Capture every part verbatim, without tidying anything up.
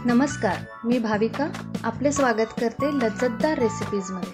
नमस्कार, मी भाविका आपले स्वागत करते लज्जतदार रेसिपीजमध्ये।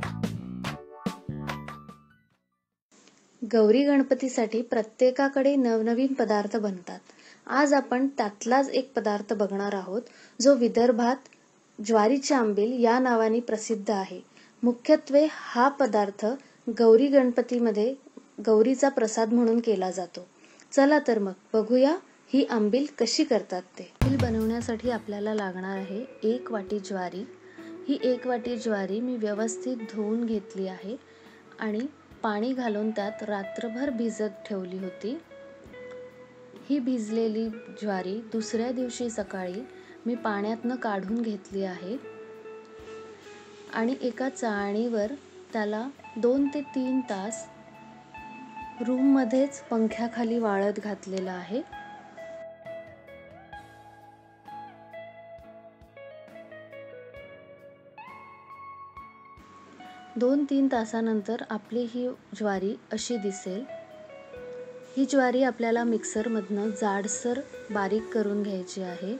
गौरी गणपतीसाठी प्रत्येकाकडे नवनवीन पदार्थ बनतात। आज आपण त्यातलाच एक पदार्थ बघणार आहोत जो विदर्भात ज्वारीची आंबील या नावाने प्रसिद्ध आहे। मुख्यत्वे हा पदार्थ गौरी गणपतीमध्ये गौरीचा प्रसाद म्हणून केला जातो। चला तर मग बघूया ही आंबील कशी करतात ते। आंबील बनवण्यासाठी आपल्याला लागणार आहे एक वाटी ज्वारी। ही एक वाटी ज्वारी मी व्यवस्थित धुवून घेतली आहे आणि पाणी घालून त्यात रात्रभर भिजत ठेवली होती। ही भिजलेली ज्वारी दुसऱ्या दिवशी सकाळी मी पाण्यातनं काढून घेतली आहे आणि एका चाळणीवर त्याला दोन ते तीन तास रूम मध्येच पंख्याखाली वाळत घातलेला आहे। दोन तीन तासानंतर आपली ही ज्वारी अशी दिसेल। ही ज्वारी आपल्याला मिक्सर मधनं जाडसर बारीक करून घ्यायची आहे।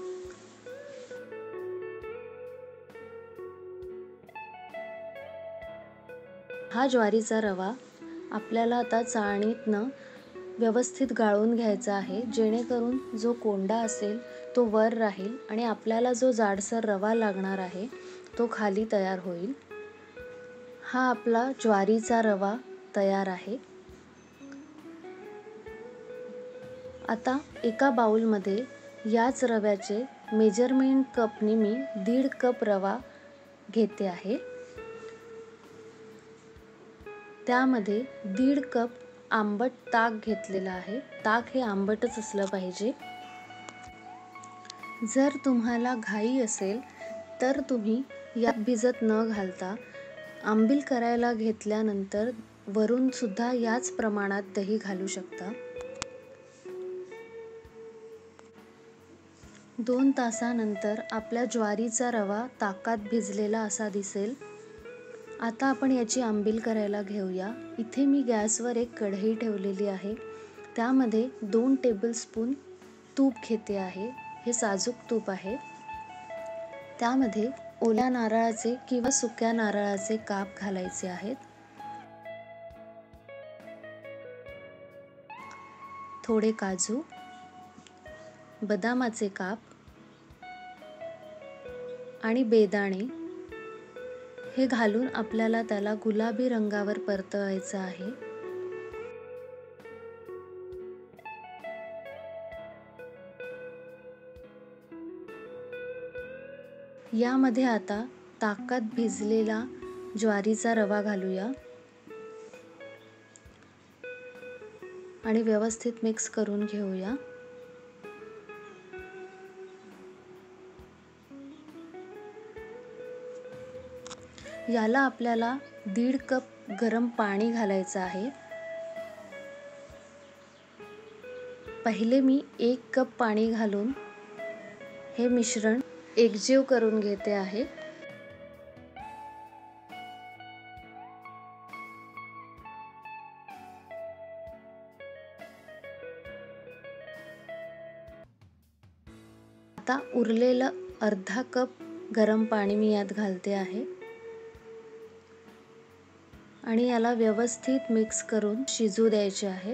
हा ज्वारीचा रवा आपल्याला आता चाळणीतनं व्यवस्थित गाळून घ्यायचा आहे, जेणेकरून जो कोंडा असेल तो वर राहील आणि आपल्याला जो जाडसर रवा लागणार आहे तो खाली तयार होईल। हा आपला ज्वारीचा रवा तयार आहे। आता एका बाउलमध्ये याच रव्याचे मेजरमेंट कपनी मी दीड कप रवा घेते आहे। त्यामध्ये दीड कप आंबट ताक घेतलेला आहे। ताक हे आंबटच असलं पाहिजे। जर तुम्हाला घाई असेल तर तुम्ही यात भिजत न घालता आंबील करायला घेतल्यानंतर वरून सुद्धा याच प्रमाणात दही घालू शकता। दोन तासानंतर आपल्या ज्वारीचा रवा ताकात भिजलेला असा दिसेल। आता आपण याची आंबील करायला घेऊया। इथे मी गॅसवर एक कढई ठेवलेली आहे। त्यामध्ये दोन टेबलस्पून तूप घेते आहे। हे साजूक तूप आहे। त्यामध्ये ओल्या नारळाचे किंवा सुक्या नारळाचे काप घालायचे आहेत। थोडे काजू, बदामाचे काप आणि बेदाणे हे घालून आपल्याला त्याला गुलाबी रंगावर परतवायचं आहे। यामध्ये आता ताकात भिजलेला ज्वारीचा रवा घालूया आणि व्यवस्थित मिक्स करून घेऊया। याला आपल्याला दीड कप गरम पाणी घालायचं आहे। पहिले मी एक कप पाणी घालून हे मिश्रण एकजीव करून घेते आहे। आता उरलेलं अर्धा कप गरम पाणी मी यात घालते आहे आणि याला व्यवस्थित मिक्स करून शिजू द्यायचे आहे।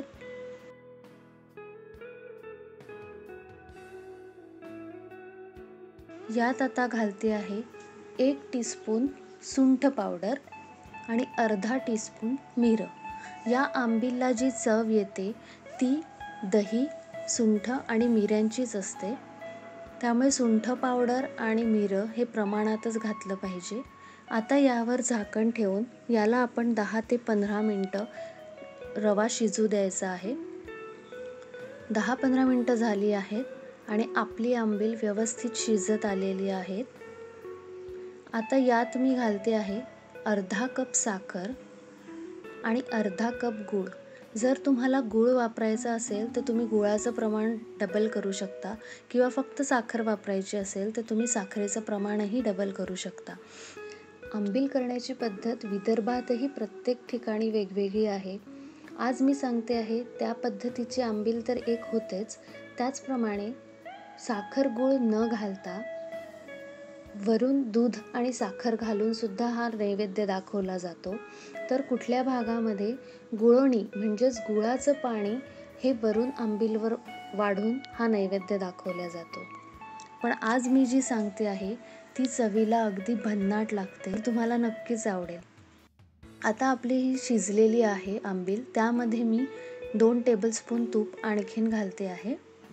यात आता घालते आहे एक टीस्पून सुंठ पावडर आणि अर्धा टीस्पून मिरं। या आंबीलला जी चव येते ती दही, सुंठ आणि मिऱ्यांचीच असते। त्यामुळे सुंठ पावडर आणि मिरं हे प्रमाणातच घातलं पाहिजे। आता यावर झाकण ठेवून याला आपण दहा ते पंधरा मिनिटं रवा शिजू द्यायचा आहे। दहा पंधरा मिनिटं झाली आहेत आणि आपली आंबील व्यवस्थित शिजत आलेली आहे। आता यात मी घालते आहे अर्धा कप साखर आणि अर्धा कप गूळ। जर तुम्हाला गूळ वापरायचा असेल तर तुम्ही गुळाचं प्रमाण डबल करू शकता किंवा फक्त साखर वापरायची असेल तर तुम्ही साखरेचं प्रमाणही डबल करू शकता। आंबील करण्याची पद्धत विदर्भातही प्रत्येक ठिकाणी वेगवेगळी आहे। आज मी सांगते आहे त्या पद्धतीची आंबील तर एक होतेच, त्याचप्रमाणे साखर गूळ न घालता वरून दूध आणि साखर घालून सुद्धा हा नैवेद्य दाखवला जातो. तर कुठल्या भागामध्ये गुळवणी म्हणजेच गुळाचं पाणी हे वरून आंबीलवर वाढून हा नैवेद्य दाखवला जातो. पण आज मी जी सांगते आहे ती चवीला अगदी भन्नाट लागते, तुम्हाला नक्कीच आवडेल. आता आपली ही शिजलेली आहे आंबील, त्यामध्ये मी दोन टेबलस्पून तूप आणखीन घालते आहे.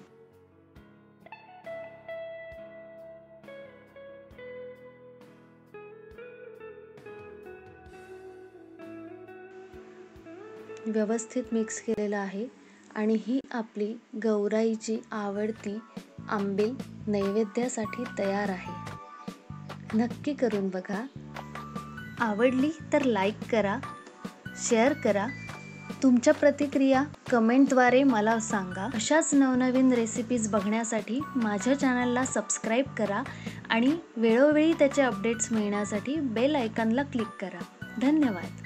व्यवस्थित मिक्स केलेलं आहे आणि ही आपली गौराईची आवडती आंबील नैवेद्यासाठी तयार आहे. नक्की करून बघा. आवडली तर लाईक करा, शेअर करा. तुमच्या प्रतिक्रिया कमेंटद्वारे मला सांगा. अशाच नवनवीन रेसिपीज बघण्यासाठी माझ्या चॅनलला सबस्क्राईब करा आणि वेळोवेळी त्याचे अपडेट्स मिळण्यासाठी बेल आयकॉनला क्लिक करा. धन्यवाद.